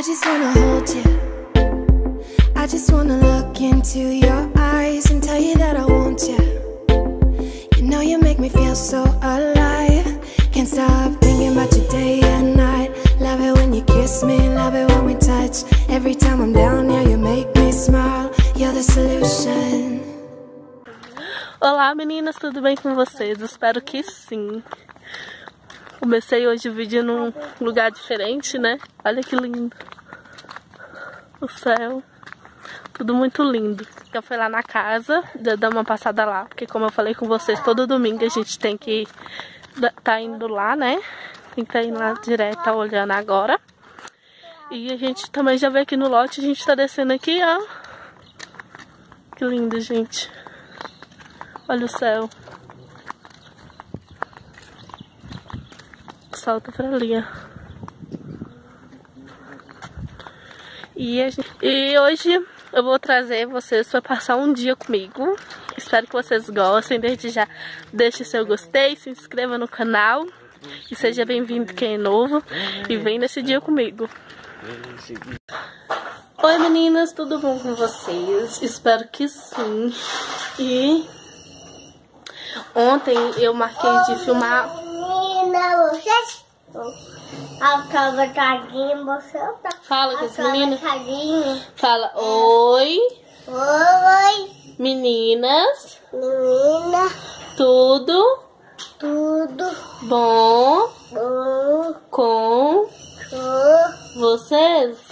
just wanna hold you. I just wanna look into your eyes and tell you that I want you. You know you make me feel so alive. Can't stop thinking about you day and night. Love it when you kiss me, love it when we touch. Every time I'm down here you make me smile. You're the solution. Olá meninas, tudo bem com vocês? Espero que sim. Comecei hoje o vídeo num lugar diferente, né? Olha que lindo. O céu. Tudo muito lindo. Eu fui lá na casa, dar uma passada lá. Porque como eu falei com vocês, todo domingo a gente tem que tá indo lá, né? Tem que tá indo lá direto, tá olhando agora. E a gente também já veio aqui no lote, a gente tá descendo aqui, ó. Que lindo, gente. Olha o céu. O sol tá pra ali, ó. E hoje eu vou trazer vocês para passar um dia comigo. Espero que vocês gostem. Desde já, deixe seu gostei, se inscreva no canal. E seja bem-vindo quem é novo. E vem nesse dia comigo. Oi meninas, tudo bom com vocês? Espero que sim. E ontem eu marquei de filmar. Menina, você fala com esse menino. Fala oi. Oi. Meninas. Menina. Tudo bom com vocês.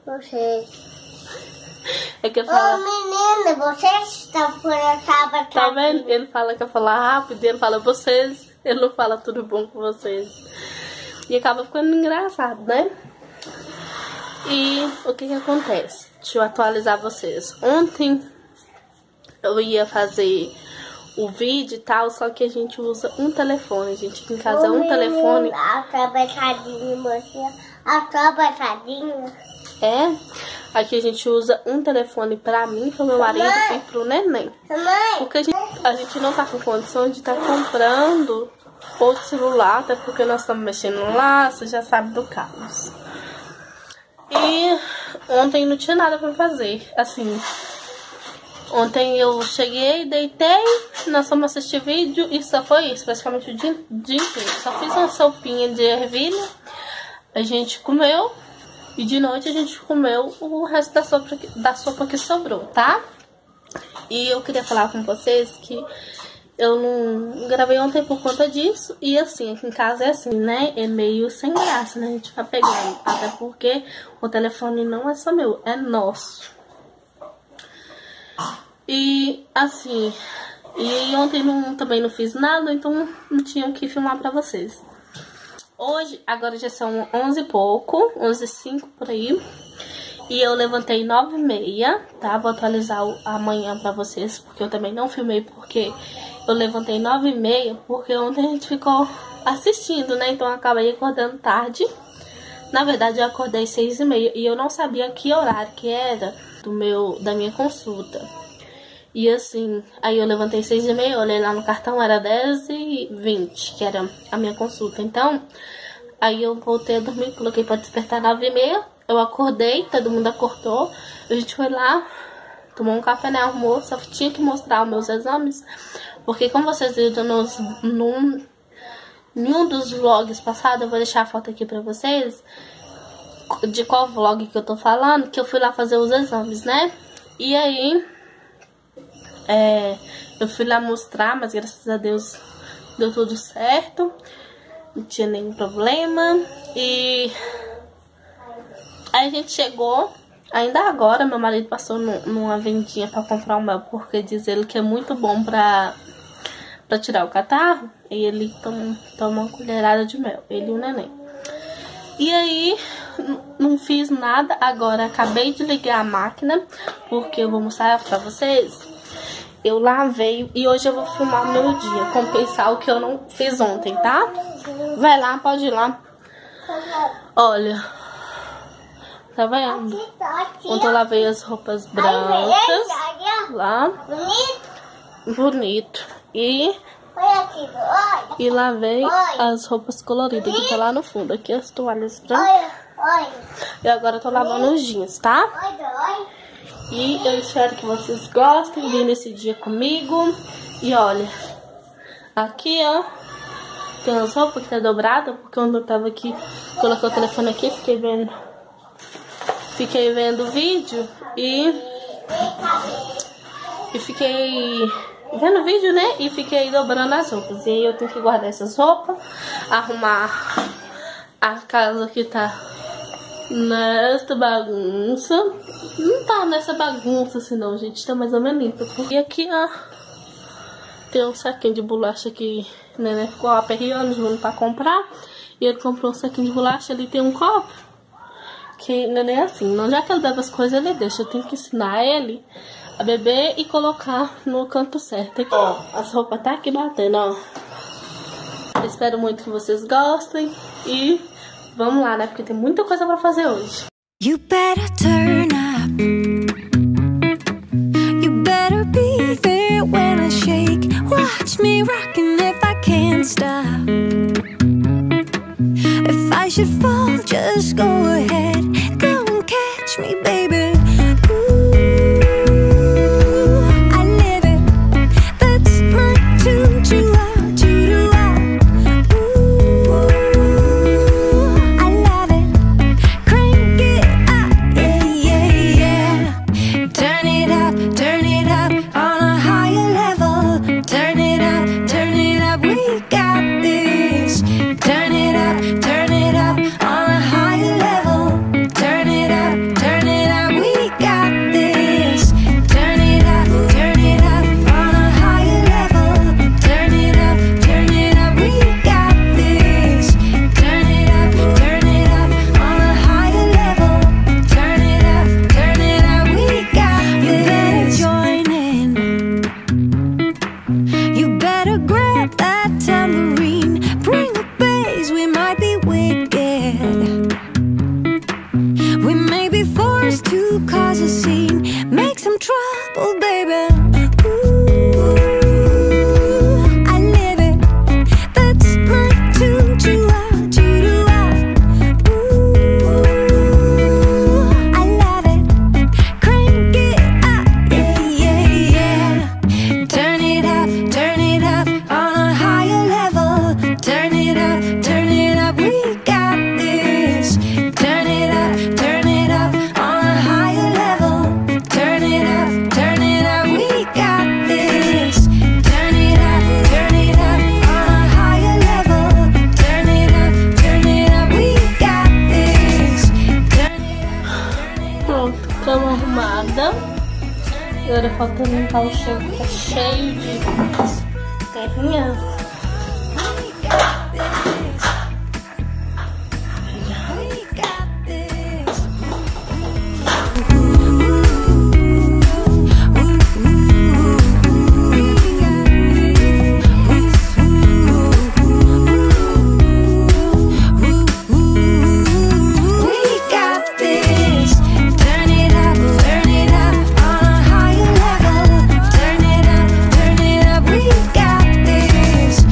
É que eu falo. Ô menina, você está por essa. Tá vendo? Ele fala que eu falo rápido, ele fala vocês. Ele não fala tudo bom com vocês. E acaba ficando engraçado, né? E o que acontece? Deixa eu atualizar vocês. Ontem eu ia fazer o vídeo e tal, só que a gente usa um telefone. Gente, aqui em casa é um telefone. É? Aqui a gente usa um telefone pra mim, pro meu marido e pro neném. Porque a gente não tá com condição de estar comprando outro celular, até porque nós estamos mexendo lá, você já sabe do caos. E ontem não tinha nada pra fazer, assim. Ontem eu cheguei, deitei, nós fomos assistir vídeo e só foi isso, praticamente o dia inteiro. Só fiz uma sopinha de ervilha, a gente comeu. E de noite a gente comeu o resto da sopa que sobrou, tá? E eu queria falar com vocês que eu não gravei ontem por conta disso. E assim, aqui em casa é assim, né? É meio sem graça, né? A gente fica pegando. Até porque o telefone não é só meu, é nosso. E assim, e ontem também não fiz nada, então não tinha o que filmar pra vocês. Hoje, agora já são 11 e pouco, 11h05 por aí. E eu levantei 9h30, tá? Vou atualizar amanhã pra vocês, porque eu também não filmei, porque eu levantei 9h30, porque ontem a gente ficou assistindo, né? Então eu acabei acordando tarde. Na verdade, eu acordei 6h30 e eu não sabia que horário que era da minha consulta. E assim, aí eu levantei 6h30, olhei lá no cartão, era 10h20, que era a minha consulta. Então, aí eu voltei a dormir, coloquei pra despertar 9h30, eu acordei, todo mundo acordou, a gente foi lá, tomou um café, né, almoço, só tinha que mostrar os meus exames, porque como vocês viram em um dos vlogs passados, eu vou deixar a foto aqui pra vocês, de qual vlog que eu tô falando, que eu fui lá fazer os exames, né, e aí eu fui lá mostrar, mas graças a Deus deu tudo certo, não tinha nenhum problema. E aí a gente chegou, ainda agora meu marido passou numa vendinha pra comprar um mel, porque diz ele que é muito bom pra tirar o catarro. E ele toma uma colherada de mel, ele e o neném. E aí não fiz nada, agora acabei de ligar a máquina, porque eu vou mostrar pra vocês. Eu lavei e hoje eu vou filmar o meu dia, compensar o que eu não fiz ontem, tá? Vai lá, pode ir lá. Olha, tá vendo? Ontem eu lavei as roupas brancas lá. Bonito. E lavei as roupas coloridas que tá lá no fundo. Aqui as toalhas brancas. Oi. E agora eu tô lavando os jeans, tá? Oi. E eu espero que vocês gostem, vir nesse dia comigo. E olha, aqui, ó, tem umas roupas que tá dobrada, porque quando eu tava aqui, coloquei o telefone aqui, fiquei vendo o vídeo e fiquei vendo o vídeo, né? E fiquei dobrando as roupas. E aí eu tenho que guardar essas roupas, arrumar a casa que tá nesta bagunça. Não tá nessa bagunça assim não, gente, tá mais ou menos limpa. E aqui, ó, tem um saquinho de bolacha que o neném ficou aperreando o Júnior pra comprar. E ele comprou um saquinho de bolacha, ali tem um copo. Que o neném é assim, não, já que ele bebe as coisas, ele deixa. Eu tenho que ensinar ele a beber e colocar no canto certo. Aqui, ó, as roupas tá aqui batendo, ó. Eu espero muito que vocês gostem. E vamos lá, né? Porque tem muita coisa pra fazer hoje. You better turn up. You better be there when I shake. Watch me rockin' if I can't stop. If I should fall, just go ahead. Go and catch me, baby. Agora falta limpar o chão, que tá cheio de terrinhas. This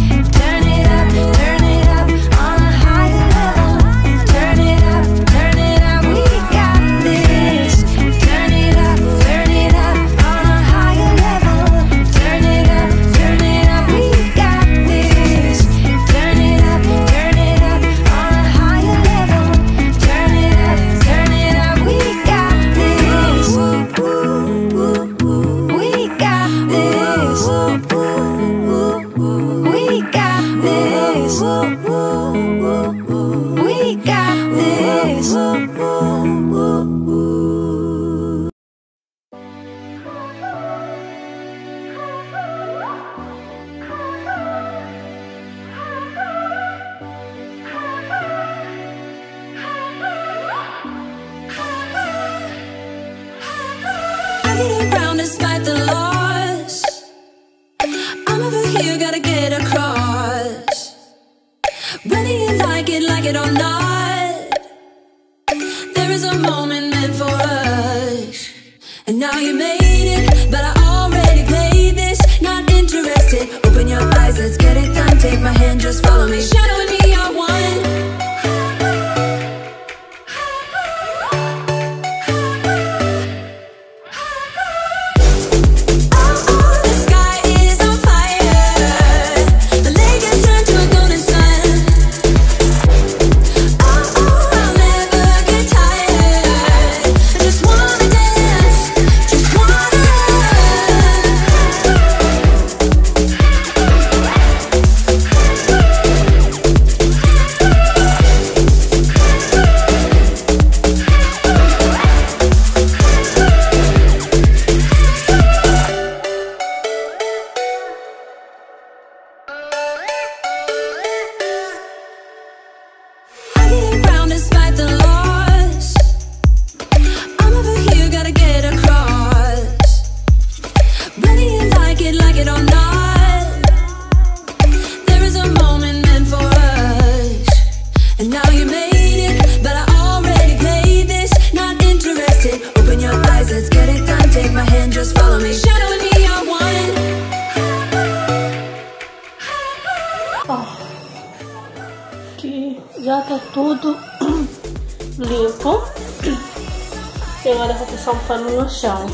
tá tudo limpo. E agora eu vou passar um pano no chão.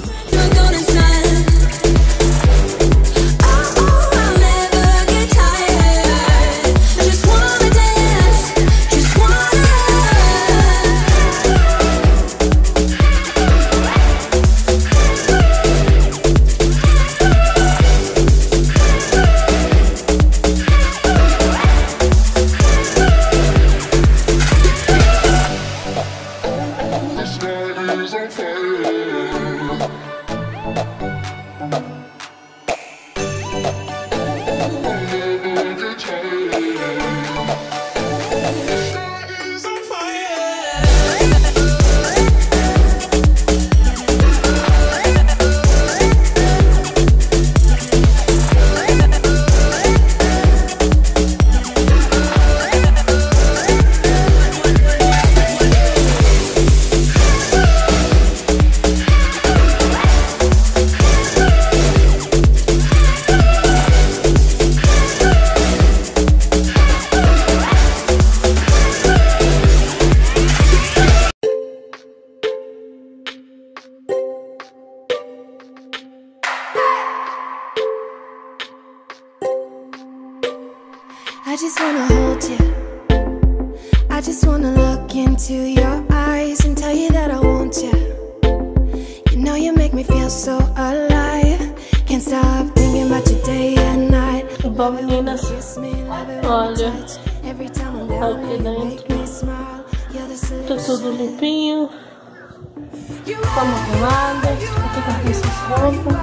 I just wanna hold you. I just wanna look into your eyes and tell you that I want you. You know you make me feel so alive. Can't stop thinking about you day and night. Bom, meninas, olha, aqui dentro tá tudo limpinho. Como arrumada, aqui tá com esses roupas.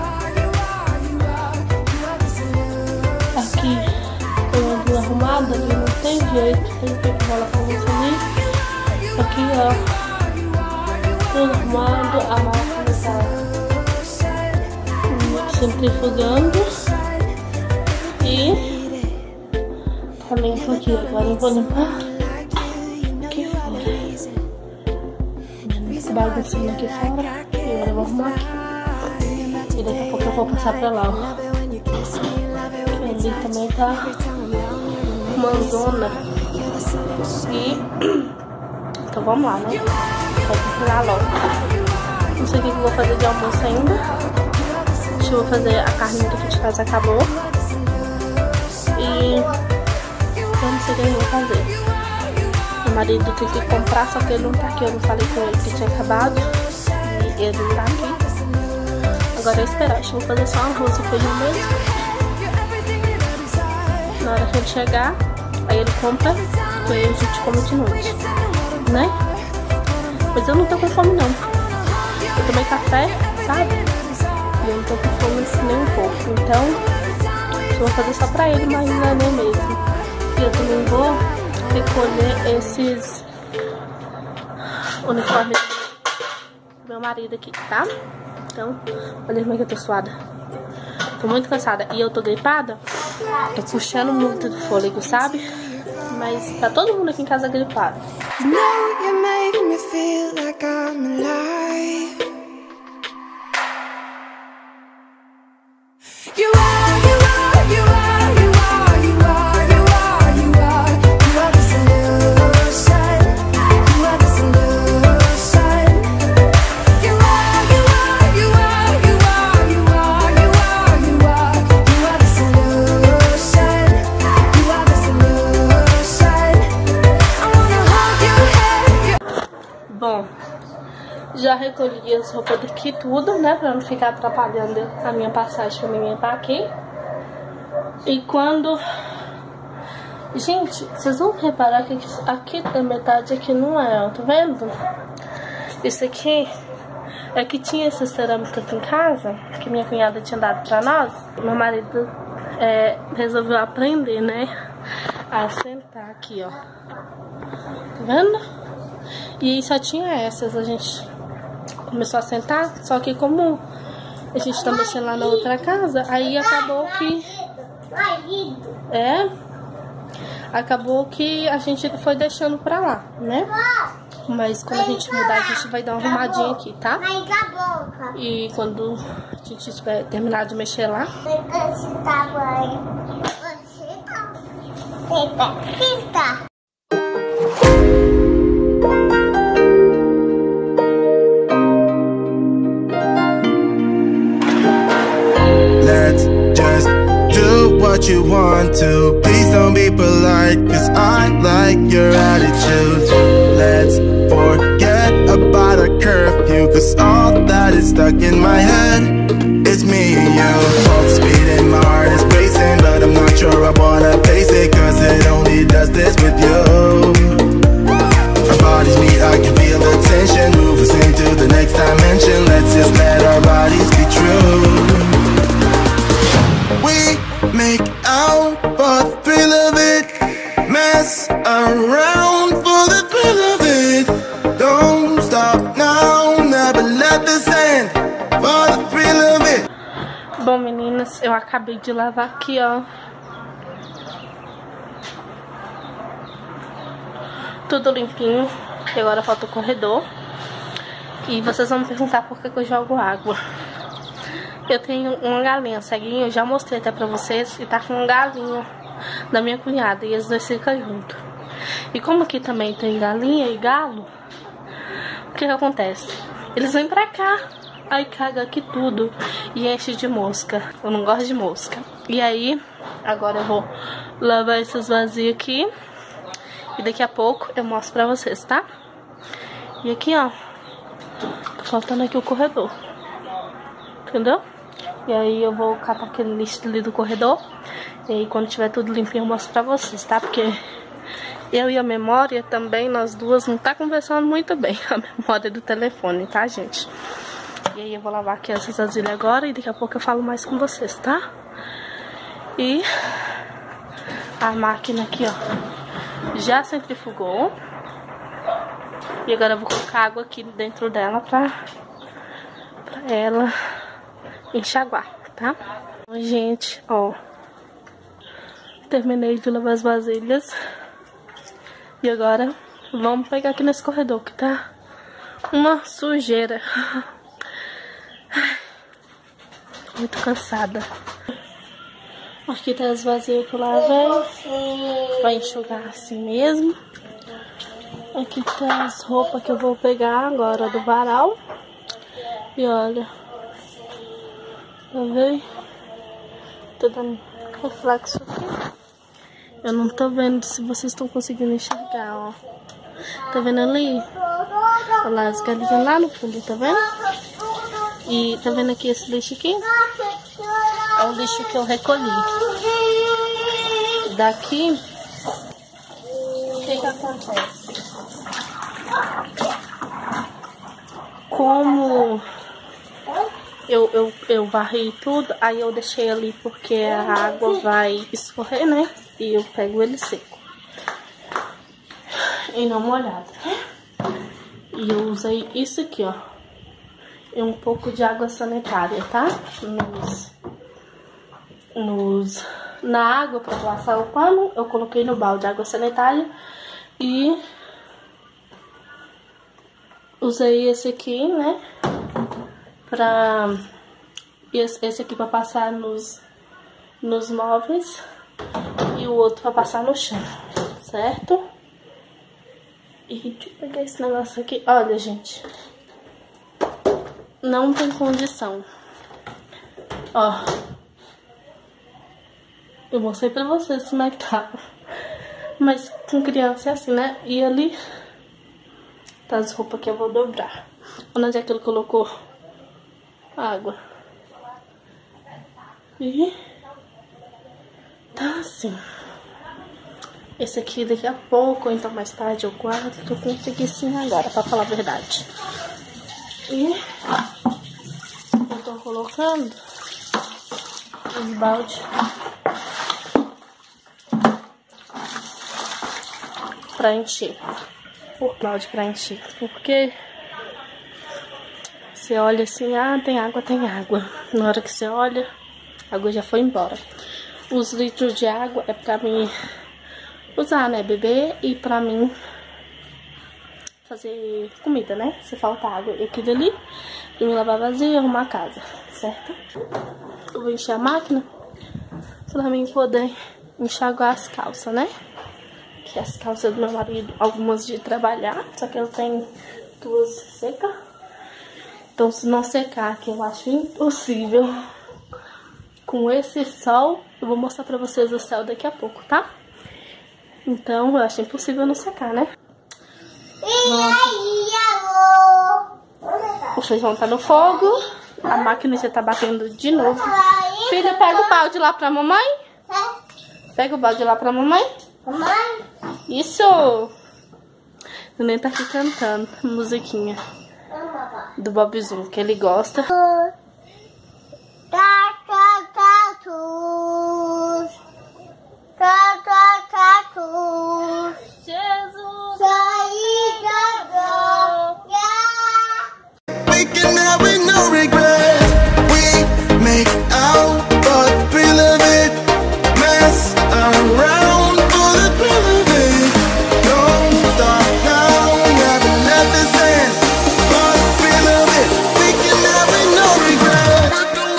Aqui tudo arrumado, ali não tem jeito, tem que rolar pra você ali. Aqui, ó, tudo arrumado, a máquina tá centrifugando e tá limpo aqui. Agora eu vou limpar aqui fora, bagunçando aqui fora, e agora eu vou arrumar aqui. E daqui a pouco eu vou passar pra lá, ó. Ali também tá uma zona. E então vamos lá, né? Vou terminar logo. Não sei o que eu vou fazer de almoço ainda. Acho que eu vou fazer a carne daqui de casa, acabou. E eu não sei o que eu vou fazer. Meu marido tem que comprar, só que ele não tá aqui. Eu não falei com ele que tinha acabado. E ele não tá aqui. Agora eu esperar. Acho que eu vou fazer só arroz e feijão mesmo. Na hora que ele chegar, aí ele compra e aí a gente come de noite, né? Mas eu não tô com fome não. Eu tomei café, sabe? E eu não tô com fome nem um pouco. Então, eu vou fazer só pra ele, mas não é nem mesmo. E eu também vou recolher esses uniformes do meu marido aqui, tá? Então, olha como é que eu tô suada. Tô muito cansada e eu tô gripada. Tô puxando muito do fôlego, sabe? Mas tá todo mundo aqui em casa gripado. You know you make me feel like I'm alive. You are, you are, you are, you are, you are, you are, you are, you are the solution. You are the solution. You are, you are, you are, you are, you are, you are, you are, you are the solution. You are the solution. I wanna hold your hand. Bom, já recolhi as roupas daqui tudo, né? Pra não ficar atrapalhando a minha passagem pra ninguém tá aqui. E quando... Gente, vocês vão reparar que aqui da metade aqui não é, ó, tá vendo? Isso aqui é que tinha essa cerâmica aqui em casa, que minha cunhada tinha dado pra nós. Meu marido resolveu aprender, né? A sentar aqui, ó. Tá vendo? E aí só tinha essas, a gente começou a sentar, só que como a gente tá mexendo lá na outra casa, aí acabou que... acabou que a gente foi deixando pra lá, né? Mas quando a gente mudar, a gente vai dar uma arrumadinha aqui, tá? E quando a gente tiver terminado de mexer lá... what you want to. Please don't be polite, cause I like your attitude. Let's forget about a curfew, cause all that is stuck in my head is me and you. Both speeding, my heart is racing, but I'm not sure I wanna face it, cause it only does this with you. Our bodies meet, I can feel the tension, move us into the next dimension. Let's just let our bodies be true. We make out for the thrill of it, mess around for the thrill of it. Don't stop now, never let this end, for the thrill of it. Bom, meninas, eu acabei de lavar aqui, ó. Tudo limpinho. E agora falta o corredor. E vocês vão me perguntar por que eu jogo água. Eu tenho uma galinha ceguinha, eu já mostrei até pra vocês. E tá com um galinho da minha cunhada. E eles dois ficam juntos. E como aqui também tem galinha e galo, o que acontece? Eles vêm pra cá, aí caga aqui tudo e enche de mosca. Eu não gosto de mosca. E aí, agora eu vou lavar esses vazios aqui. E daqui a pouco eu mostro pra vocês, tá? E aqui, ó, tá faltando aqui o corredor. Entendeu? E aí eu vou catar aquele lixo ali do corredor. E aí quando tiver tudo limpinho eu mostro pra vocês, tá? Porque eu e a memória também, nós duas não tá conversando muito bem. A memória do telefone, tá, gente? E aí eu vou lavar aqui essas vasilhas agora. E daqui a pouco eu falo mais com vocês, tá? E a máquina aqui, ó, já centrifugou. E agora eu vou colocar água aqui dentro dela pra ela enxaguar, tá? Gente, ó, terminei de lavar as vasilhas. E agora vamos pegar aqui nesse corredor que tá uma sujeira. Muito cansada. Aqui tá as vasilhas que eu lavei. Vai enxugar assim mesmo. Aqui tá as roupas que eu vou pegar agora do varal. E olha, tá vendo? Tô dando reflexo aqui. Eu não tô vendo se vocês estão conseguindo enxergar, ó. Tá vendo ali? Olha lá as galinhas lá no fundo, tá vendo? E tá vendo aqui esse lixo aqui? É o lixo que eu recolhi. Daqui, o que acontece? Como eu varri tudo, aí eu deixei ali porque a água vai escorrer, né? E eu pego ele seco e não molhado. E eu usei isso aqui, ó, e um pouco de água sanitária, tá? Na água para passar o pano, eu coloquei no balde de água sanitária e usei esse aqui, né? Esse aqui para passar nos móveis e o outro para passar no chão, certo? E deixa eu pegar esse negócio aqui. Olha, gente, não tem condição. Ó, eu mostrei pra vocês como é que tá. Mas com criança é assim, né? E ali tá as roupas que eu vou dobrar. Onde é que ele colocou água? E tá assim. Esse aqui daqui a pouco, ou então mais tarde eu guardo. Tô com preguicinha agora, pra falar a verdade. E eu tô colocando os baldes pra encher. Por balde pra encher. Porque você olha assim, ah, tem água, tem água. Na hora que você olha, a água já foi embora. Os litros de água é pra mim usar, né, beber, e pra mim fazer comida, né, se falta água. E aquilo ali, eu vou lavar vazio e arrumar a casa, certo? Eu vou encher a máquina pra mim poder enxaguar as calças, né? Que as calças do meu marido, algumas de trabalhar, só que eu tenho duas secas. Então se não secar, que eu acho impossível com esse sol, Eu vou mostrar pra vocês o céu daqui a pouco, tá? Então, eu acho impossível não secar, né? O feijão tá no fogo. A máquina já tá batendo de novo. Filha, pega o balde lá pra mamãe. Pega o balde lá pra mamãe. Mamãe. Isso! O neném tá aqui cantando musiquinha do Bob Zoom, que ele gosta. Jesus! We can have it, no regret. We make out, but we love it. Mess around for the thrill of it. Don't stop now, never let this end. But we love it. We can have it, no regret.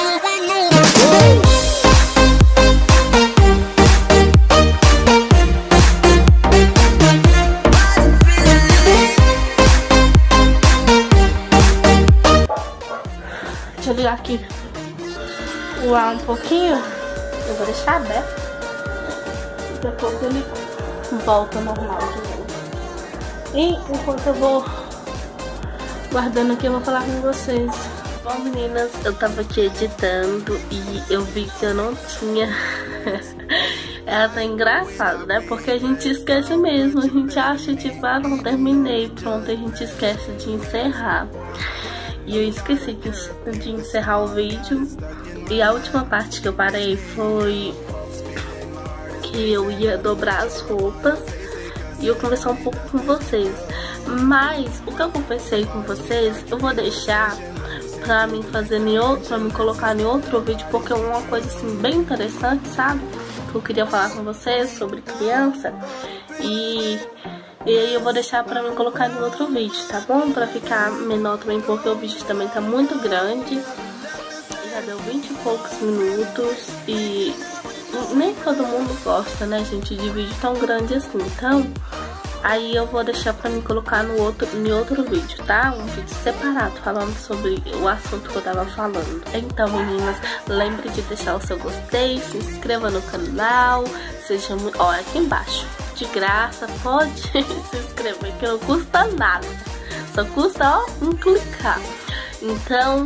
Deixa eu ligar aqui o ar um pouquinho. Eu vou deixar aberto. Depois ele volta normal de novo. E enquanto eu vou guardando aqui, eu vou falar com vocês. Bom, meninas, eu tava aqui editando e eu vi que eu não tinha... Ela tá engraçada, né? Porque a gente esquece mesmo. A gente acha, tipo, ah, não terminei. Pronto, a gente esquece de encerrar. E eu esqueci de encerrar o vídeo. E a última parte que eu parei foi que eu ia dobrar as roupas e eu conversar um pouco com vocês. Mas o que eu conversei com vocês, eu vou deixar pra mim fazer pra mim colocar em outro vídeo, porque é uma coisa assim bem interessante, sabe? Que eu queria falar com vocês sobre criança. E aí eu vou deixar pra mim colocar em outro vídeo, tá bom? Pra ficar menor também, porque o vídeo também tá muito grande. Já deu 20 e poucos minutos e nem todo mundo gosta, né, gente, de vídeo tão grande assim. Então, aí eu vou deixar pra mim colocar em outro vídeo, tá? Um vídeo separado falando sobre o assunto que eu tava falando. Então, meninas, lembre de deixar o seu gostei, se inscreva no canal, seja muito... Ó, aqui embaixo, de graça, pode se inscrever, que não custa nada. Só custa, ó, um clicar. Então...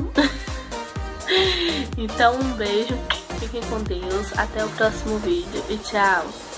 Então, um beijo, fiquem com Deus, até o próximo vídeo e tchau!